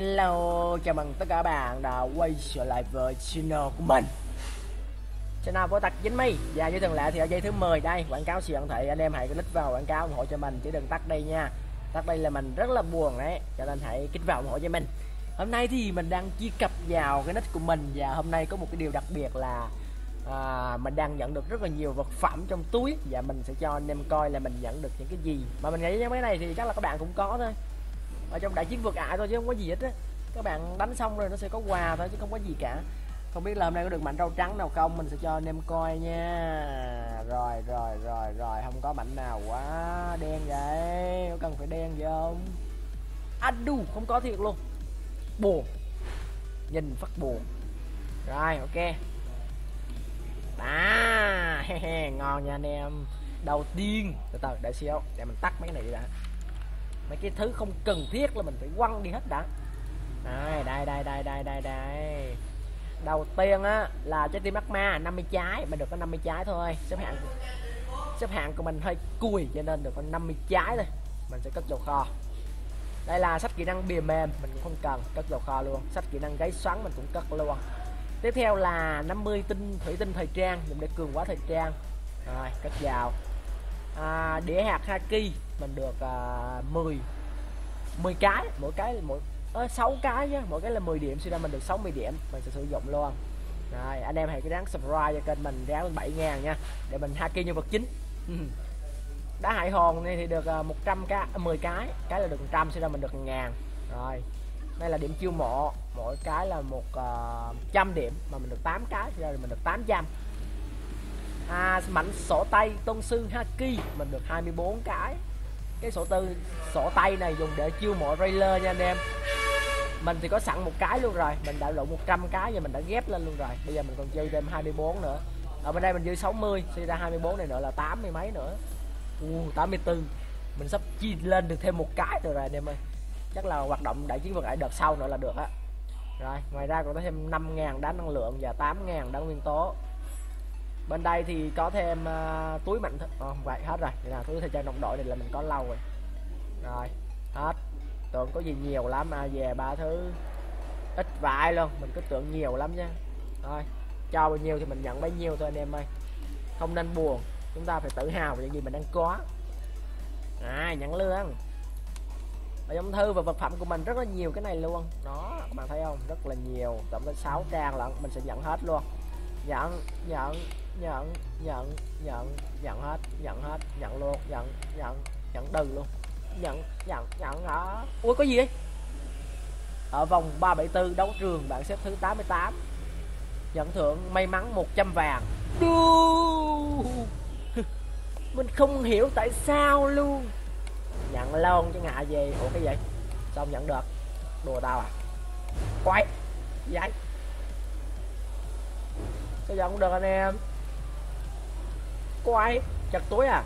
Hello, chào mừng tất cả các bạn đã quay trở lại với channel của mình. Channel của Tặc Dính Mi. Và như thường lệ thì ở giây thứ 10 đây, quảng cáo siêu ẩn thị, anh em hãy click vào quảng cáo ủng hộ cho mình, chứ đừng tắt đây nha. Tắt đây là mình rất là buồn đấy, cho nên hãy kích vào ủng hộ cho mình. Hôm nay thì mình đang truy cập vào cái nick của mình, và hôm nay có một cái điều đặc biệt là mình đang nhận được rất là nhiều vật phẩm trong túi, và mình sẽ cho anh em coi là mình nhận được những cái gì. Mà mình nghĩ cái này thì chắc là các bạn cũng có thôi, ở trong đại chiến vượt ải thôi chứ không có gì hết á. Các bạn đánh xong rồi nó sẽ có quà thôi chứ không có gì cả. Không biết là hôm nay có được mảnh rau trắng nào không, mình sẽ cho anh em coi nha. Rồi không có mảnh nào quá đen vậy, có cần phải đen vậy không? Adu không có thiệt luôn, buồn, nhìn phát buồn. Rồi ok ngon nha anh em. Đầu tiên từ từ để xíu, để mình tắt mấy cái này đã. Mấy cái thứ không cần thiết là mình phải quăng đi hết đã. Đây. Đầu tiên á là trái tim ác ma 50 trái, mình được có 50 trái thôi. Xếp hạng của mình hơi cùi cho nên được có 50 trái thôi. Mình sẽ cất vào kho. Đây là sách kỹ năng bìa mềm, mình cũng không cần, cất vào kho luôn. Sách kỹ năng gáy xoắn mình cũng cất luôn. Tiếp theo là 50 tinh thủy tinh thời trang, dùng để cường hóa thời trang. Rồi cất vào. Đĩa hạt haki mình được 10 cái, mỗi cái 6 cái nhé, mỗi cái là 10 điểm, suy ra mình được 60 điểm, mình sẽ sử dụng luôn. Rồi anh em hãy ráng subscribe cho kênh mình, ráng 7.000 nha, để mình haki nhân vật chính. Đá hại hồn này thì được 100 cái, 10 cái là được 100, suy ra mình được 1000. Rồi đây là điểm chiêu mộ, mỗi cái là 100 điểm, mà mình được 8 cái, suy ra mình được 800. Mảnh sổ tay tôn sư haki mình được 24 cái. Cái sổ tay này dùng để chiêu mộ trailer nha anh em. Mình thì có sẵn một cái luôn rồi, mình đã đủ 100 cái và mình đã ghép lên luôn rồi. Bây giờ mình còn dư thêm 24 nữa. Ở bên đây mình dư 60, suy ra 24 này nữa là 80 mấy nữa. 84. Mình sắp chi lên được thêm một cái rồi anh em ơi. Chắc là hoạt động đại chiến vượt ải đợt sau nữa là được á. Rồi, ngoài ra còn có thêm 5.000 đá năng lượng và 8.000 đá nguyên tố. Bên đây thì có thêm túi mạnh không vậy hết rồi. Đây là túi thời trang đồng đội này là mình có lâu rồi. Rồi hết, tưởng có gì nhiều lắm về ba thứ ít vải luôn, mình cứ tưởng nhiều lắm nha. Thôi cho bao nhiêu thì mình nhận bấy nhiêu thôi anh em ơi, không nên buồn, chúng ta phải tự hào về những gì mình đang có. Nhận lương. Ở trong thư và vật phẩm của mình rất là nhiều cái này luôn đó, các bạn thấy không, rất là nhiều, tổng tới 6 trang lận, mình sẽ nhận hết luôn. Nhận hết, nhận luôn, nhận từ luôn, nhận đó. Ui có gì đấy, ở vòng 374 đấu trường bạn xếp thứ 88, nhận thưởng may mắn 100 vàng. Mình không hiểu tại sao luôn, nhận luôn chứ ngại gì. Ủa cái gì sao không nhận được, đùa tao à, quay vậy sao giờ không được anh em, quay chặt túi à,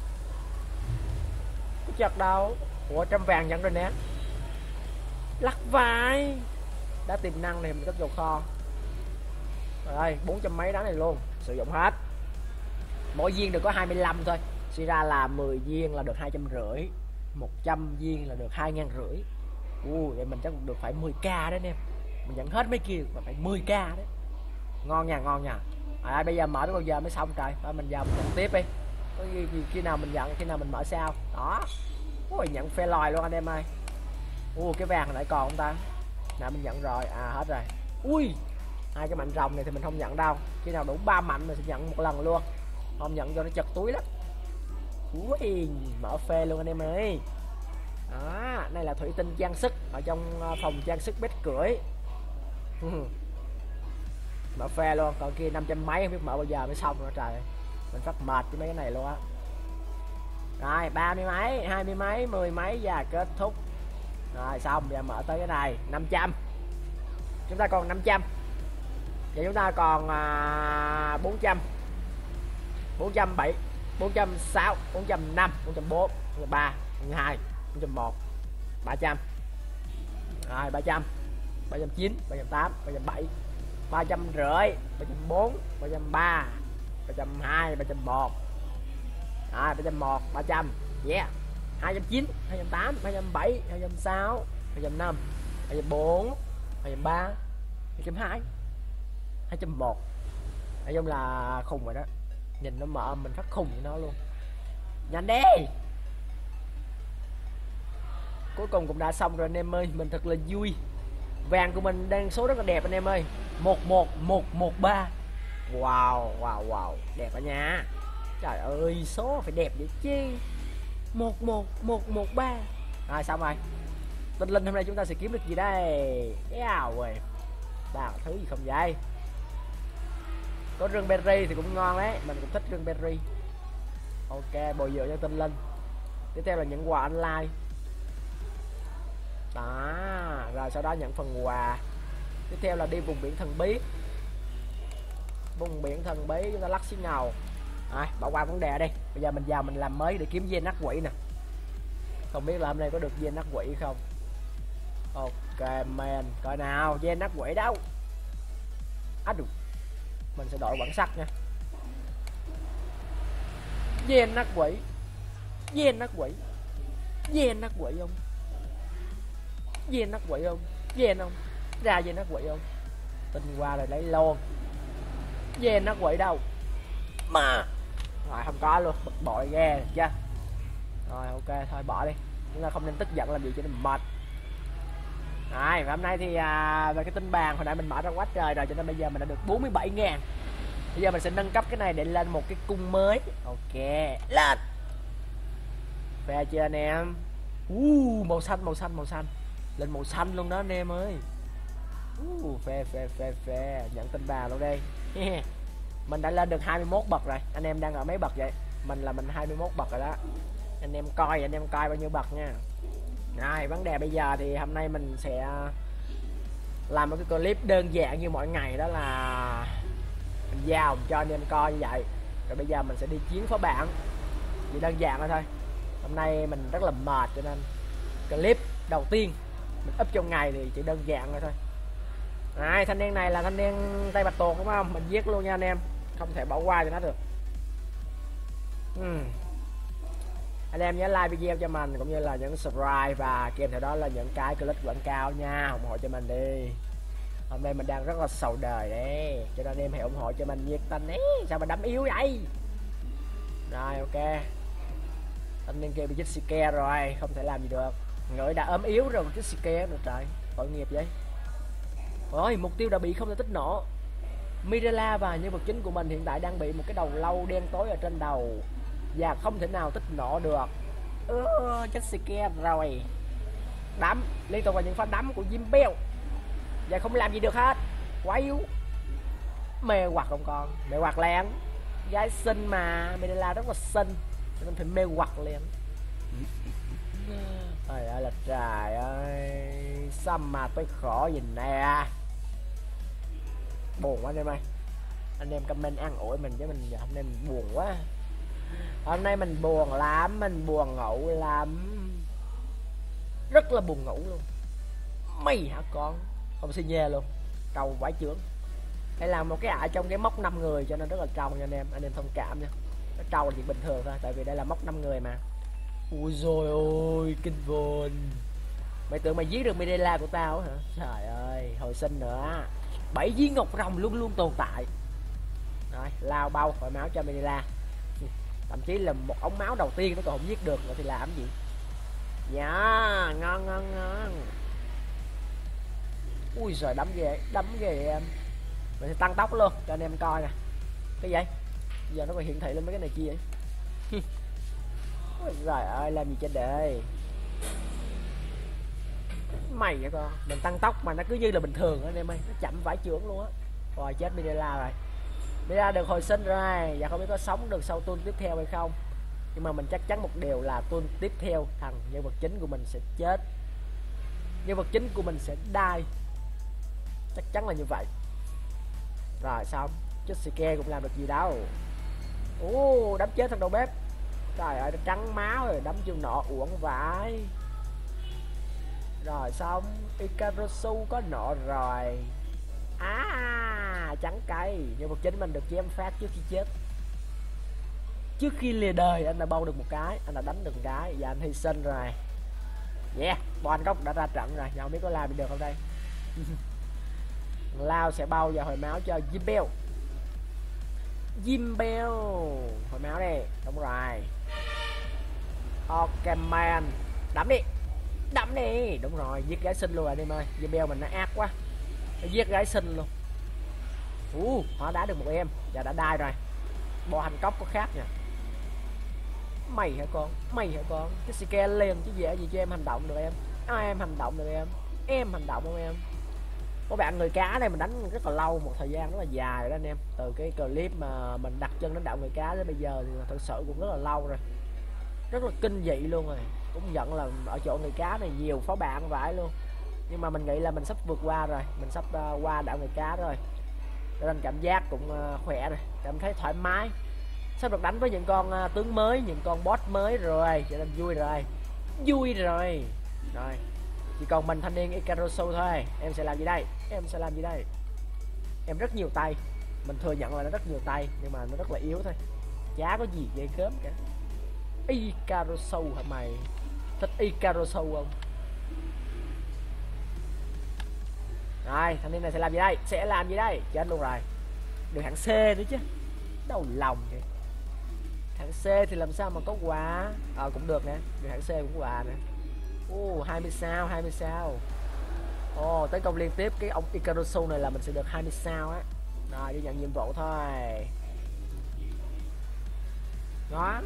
có chặt đâu. Ủa 100 vàng nhận rồi nè, lắc vai. Đá tiềm năng này mình cất vào kho rồi, 400 mấy đá này luôn, sử dụng hết. Mỗi viên được có 25 thôi, suy ra là 10 viên là được 250, 100 viên là được 2.500. Vậy mình chắc được phải 10k đấy anh em, mình nhận hết mấy kia mà phải 10k đấy. Ngon nha. Bây giờ mở đến bao giờ mới xong trời, mình vào mình nhận tiếp đi, có khi nào mình nhận, khi nào mình mở sao đó. Ôi nhận phe lòi luôn anh em ơi. Cái vàng hồi nãy còn không ta, nãy mình nhận rồi, hết rồi. Hai cái mạnh rồng này thì mình không nhận đâu, khi nào đủ 3 mạnh mình sẽ nhận một lần luôn, không nhận cho nó chật túi lắm. Mở phê luôn anh em ơi. Đó, đây là thủy tinh trang sức ở trong phòng trang sức bếp cưỡi. Mở phê luôn, còn kia 500 mấy không biết mở bao giờ mới xong nữa trời, mình phát mệt với mấy cái này luôn á. Rồi 30 mấy, 20 mấy, 10 mấy và kết thúc. Rồi xong, giờ mở tới cái này 500, chúng ta còn 500, vậy chúng ta còn 400, 407, 406, 405, 404, 403, 402, 401, 300. Rồi 300, 309, 308, 307, 350, 340, 330, 320, 301. Rồi 301, 300. 290, 208, 207, 206, 205, 2.4, 2.3, 2.2, 2.1. Nói chung là khùng rồi đó. Nhìn nó mở mình phát khùng với nó luôn. Nhanh đi. Cuối cùng cũng đã xong rồi anh em ơi. Mình thật là vui. Vàng của mình đang số rất là đẹp anh em ơi. 11113. Wow, đẹp đó nha. Trời ơi, số phải đẹp vậy chứ. 11113. Rồi xong rồi. Tinh linh hôm nay chúng ta sẽ kiếm được gì đây? Rồi. Bao thứ gì không vậy? Có rừng berry thì cũng ngon đấy, mình cũng thích rừng berry. Ok, bồi dưỡng cho tinh linh. Tiếp theo là những quà online. Đó, rồi sau đó nhận phần quà. Tiếp theo là đi vùng biển thần bí. Vùng biển thần bí chúng ta lắc xí ngầu. Rồi, bỏ qua vấn đề đi. Bây giờ mình vào mình làm mới để kiếm dê nát quỷ nè. Không biết là hôm nay có được dê nát quỷ không. Ok man, coi nào, dê nát quỷ đâu. Được. Mình sẽ đổi bản sắc nha. Dê nát quỷ. Dê nát quỷ. Dê nát quỷ không? Dê nát quỷ không? Dê không? Ra dê nát quỷ không? Tinh qua rồi lấy luôn. Dê nát quỷ đâu? Mà rồi không có luôn, bực bội ghê chưa. Rồi ok, thôi bỏ đi. Chúng ta không nên tức giận làm gì cho nên mệt. Rồi, và hôm nay thì về cái tinh bàn hồi nãy mình mở ra quá trời rồi, cho nên bây giờ mình đã được 47.000. Bây giờ mình sẽ nâng cấp cái này để lên một cái cung mới. Ok, lên. Phê chưa anh em? Màu xanh, màu xanh, màu xanh. Lên màu xanh luôn đó anh em ơi. Phê. Nhận tinh bàn luôn đây. Mình đã lên được 21 bậc rồi. Anh em đang ở mấy bậc vậy? Mình 21 bậc rồi đó. Anh em coi bao nhiêu bậc nha. Rồi, vấn đề bây giờ thì hôm nay mình sẽ làm một cái clip đơn giản như mọi ngày, đó là mình vào cho anh em coi như vậy. Rồi bây giờ mình sẽ đi chiến phó bản. Chỉ đơn giản thôi. Hôm nay mình rất là mệt cho nên clip đầu tiên mình up trong ngày thì chỉ đơn giản thôi. Rồi, thanh niên này là thanh niên tay bạch tuộc đúng không? Mình giết luôn nha anh em, không thể bỏ qua cho nó được. Anh em nhớ like video cho mình cũng như là nhấn subscribe và kèm theo đó là những cái clip quảng cáo nha, ủng hộ cho mình đi. Hôm nay mình đang rất là sầu đời đấy, cho nên em hãy ủng hộ cho mình nhiệt tình ấy. Sao mà đấm yếu vậy? Rồi ok. Anh niên kia bị chích xì rồi, không thể làm gì được. Người đã ốm yếu rồi chích xì nữa trời, tội nghiệp vậy. Rồi, mục tiêu đã bị không thể tích nổ. Mirella và nhân vật chính của mình hiện tại đang bị một cái đầu lâu đen tối ở trên đầu và không thể nào tích nổ được. Jessica rồi. Đấm liên tục vào những pha đấm của Jim Bell và không làm gì được hết, quá yếu. Mê hoặc không con, mê hoặc liền. Gái xinh mà, Mirella rất là xinh cho nên phải mê hoặc liền. Trời ơi là trời ơi, sao mà tôi khổ gì nè. Buồn quá anh em ơi. Anh em comment ăn ủi mình chứ mình hôm nay mình buồn quá. Hôm nay mình buồn lắm, mình buồn ngủ lắm. Rất là buồn ngủ luôn. Mày hả con? Không xin nhê luôn. Trâu vãi chưởng. Hay là một cái trong cái mốc 5 người cho nên rất là trâu nha anh em thông cảm nha. Nó trâu là chuyện bình thường thôi, tại vì đây là mốc 5 người mà. Ui rồi ôi, kinh vồn. Mày tưởng mày giết được Mirella của tao hả? Trời ơi, hồi sinh nữa. 7 viên ngọc rồng luôn luôn tồn tại. Rồi, lao bao khỏi máu cho Mirella. Thậm chí là một ống máu đầu tiên nó còn không giết được nữa thì làm gì. Dạ, ngon. Ui giời, đấm ghê em. Mình sẽ tăng tốc luôn cho anh em coi nè. Cái gì vậy? Giờ nó còn hiển thị lên mấy cái này chi vậy? Ôi giời ơi, làm gì trên đời. Mày vậy con, mình tăng tốc mà nó cứ như là bình thường anh em ơi, nó chậm vãi chưởng luôn á. Rồi chết Mirella rồi. Mirella được hồi sinh rồi, và không biết có sống được sau tuần tiếp theo hay không. Nhưng mà mình chắc chắn một điều là tuần tiếp theo thằng nhân vật chính của mình sẽ chết. Nhân vật chính của mình sẽ die. Chắc chắn là như vậy. Rồi xong, Jessica cũng làm được gì đâu. Đấm chết thằng đầu bếp. Trời ơi, nó trắng máu rồi, đấm chiêu nọ uổng vãi. Rồi xong, Ikarusu có nọ rồi. Trắng cây. Nhưng vật chính mình được chém phát trước khi chết. Trước khi lìa đời anh đã bâu được một cái, anh đã đánh được một cái và anh hy sinh rồi. Yeah, Bon Cốc đã ra trận rồi, nhưng không biết có làm được không đây. Lao sẽ bao vào hồi máu cho Zimbel. Zimbel hồi máu đi, đúng rồi. Ok man, đấm đi, đúng rồi, giết gái xinh luôn rồi anh em ơi. Zimbel mình nó ác quá, nó giết gái xinh luôn. Họ đã được một em và đã đai rồi. Bộ hành cốc có khác nha. Mày hả con, cái scale lên chứ dễ gì cho em hành động được em. Em hành động được em hành động không em. Các bạn người cá này mình đánh rất là lâu, một thời gian rất là dài rồi đó anh em. Từ cái clip mà mình đặt chân đến đạo người cá đến bây giờ thì thật sự cũng rất là lâu rồi, rất là kinh dị luôn rồi. Cũng nhận là ở chỗ người cá này nhiều phó bạn vãi luôn, nhưng mà mình nghĩ là mình sắp vượt qua rồi, mình sắp qua đạo người cá rồi, nên cảm giác cũng khỏe rồi, cảm thấy thoải mái. Sắp được đánh với những con tướng mới, những con boss mới rồi, cho nên vui rồi. Rồi chỉ còn mình thanh niên Ikarusu thôi. Em sẽ làm gì đây? Em rất nhiều tay, mình thừa nhận là nó rất nhiều tay, nhưng mà nó rất là yếu thôi, chả có gì ghê gớm cả. Ikarusu hả mày? Thích Ikarusu không? Rồi thanh niên này sẽ làm gì đây? Chết luôn rồi. Được hạng C nữa chứ, đau lòng kìa. Hạng C thì làm sao mà có quà. Cũng được nè, được hạng C cũng quà nè. 20 sao. Tấn công liên tiếp cái ông Ikarusu này là mình sẽ được 20 sao á. Rồi đi nhận nhiệm vụ thôi. Đó,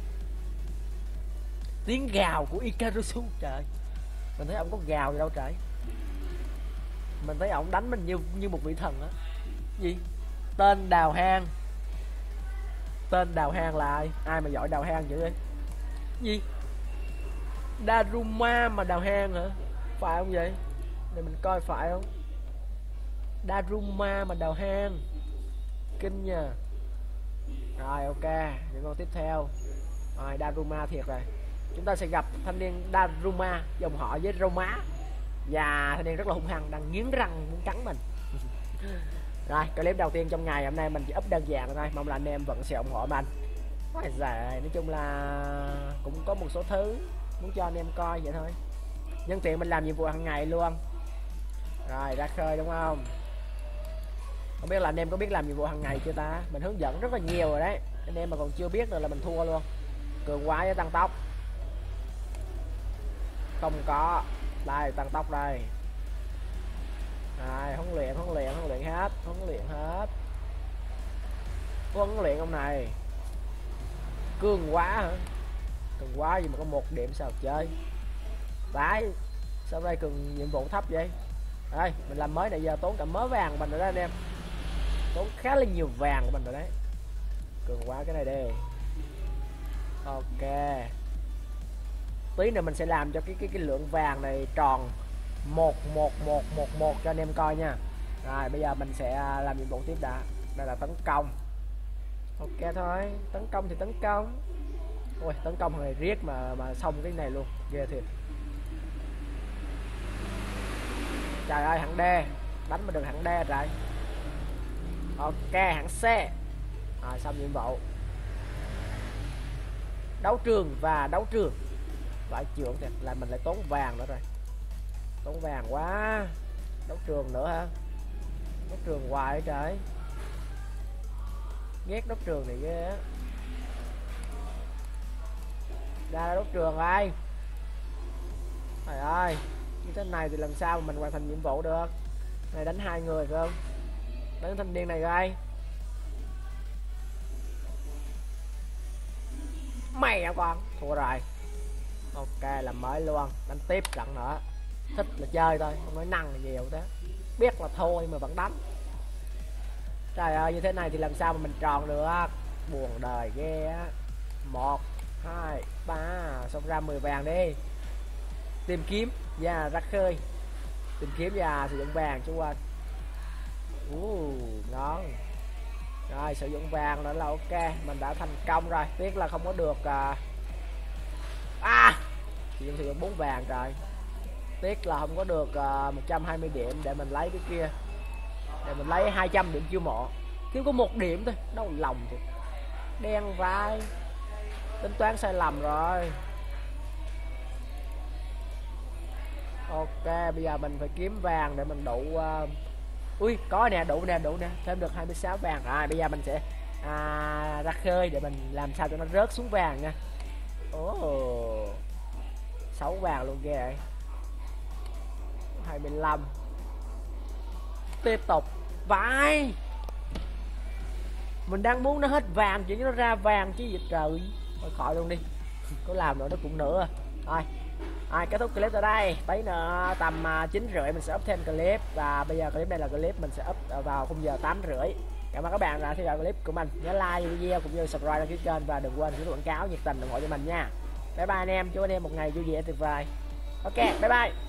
tiếng gào của Ikarusu, trời, mình thấy ông có gào gì đâu trời. Mình thấy ông đánh mình như một vị thần á. Gì? Tên đào hang là ai mà giỏi đào hang vậy đi? Gì? Daruma mà đào hang hả? Phải không vậy? Để mình coi phải không? Daruma mà đào hang, kinh nha. Rồi ok, những con tiếp theo. Rồi Daruma thiệt rồi. Chúng ta sẽ gặp thanh niên Daruma, dòng họ với Roma. Và thanh niên rất là hung hăng, đang nghiến răng muốn cắn mình. Rồi clip đầu tiên trong ngày hôm nay mình chỉ up đơn giản thôi, mong là anh em vẫn sẽ ủng hộ mình. Nói chung là cũng có một số thứ muốn cho anh em coi vậy thôi, nhân tiện mình làm nhiệm vụ hàng ngày luôn. Rồi ra khơi đúng không? Không biết là anh em có biết làm nhiệm vụ hàng ngày chưa ta? Mình hướng dẫn rất là nhiều rồi đấy, anh em mà còn chưa biết rồi là mình thua luôn. Cường quá với tăng tốc. Không có. Đây tăng tốc đây. Rồi huấn luyện hết. Huấn luyện ông này. Cường quá hả? Cường quá gì mà có 1 điểm sao chơi. Đấy, sao đây cường nhiệm vụ thấp vậy? Đây mình làm mới này giờ tốn cả mớ vàng của mình rồi đó anh em, tốn khá là nhiều vàng của mình rồi đấy. Cường quá cái này đi. Ok, tí nữa mình sẽ làm cho cái lượng vàng này tròn 11111 cho anh em coi nha. Rồi bây giờ mình sẽ làm nhiệm vụ tiếp đã. Đây là tấn công. Ok thôi, tấn công thì tấn công. Ôi tấn công thằng này riết mà xong cái này luôn, ghê thiệt. Trời ơi hạng D, đánh mà được hạng D rồi. Ok hạng C. Rồi xong nhiệm vụ. Đấu trường vãi trưởng thiệt, là mình lại tốn vàng nữa rồi, tốn vàng quá. Đấu trường nữa hả? Đấu trường hoài trời, ghét đấu trường này ghê á. Ra đấu trường rồi. Trời ơi, như thế này thì làm sao mà mình hoàn thành nhiệm vụ được. Này đánh 2 người phải không? Đánh thanh niên này coi. Mày hả con? Thua rồi. Ok làm mới luôn, đánh tiếp trận nữa. Thích là chơi thôi, không nói năng là nhiều thế. Biết là thôi mà vẫn đánh. Trời ơi như thế này thì làm sao mà mình tròn được. Buồn đời ghê á. 1 2 3 xong ra 10 vàng đi. Tìm kiếm và ra khơi. Tìm kiếm và sử dụng vàng chú quên. Ngon. Rồi sử dụng vàng nữa là ok, mình đã thành công rồi. Tiếc là không có được chỉ sử dụng 4 vàng rồi. Tiếc là không có được 120 điểm để mình lấy cái kia, để mình lấy 200 điểm chiêu mộ. Thiếu có 1 điểm thôi, đau lòng thì đen vai, tính toán sai lầm rồi. Ok, bây giờ mình phải kiếm vàng để mình đủ ui có nè, đủ nè, thêm được 26 vàng rồi. Bây giờ mình sẽ ra khơi để mình làm sao cho nó rớt xuống vàng nha. Ồ, 6 vàng luôn ghê vậy. 25. Tiếp tục. Vãi, mình đang muốn nó hết vàng chỉ nó ra vàng chứ gì trời. Thôi khỏi luôn đi, có làm nữa nó cũng nữa thôi. Kết thúc clip tại đây, tí nữa tầm 9 rưỡi mình sẽ up thêm clip, và bây giờ clip này là clip mình sẽ up vào khung giờ 8 rưỡi. Cảm ơn các bạn đã theo dõi clip của mình, nhớ like video cũng như subscribe đăng ký kênh, và đừng quên quảng cáo nhiệt tình ủng hộ cho mình nha. Bye bye anh em, chúc anh em một ngày vui vẻ tuyệt vời. Ok, bye bye.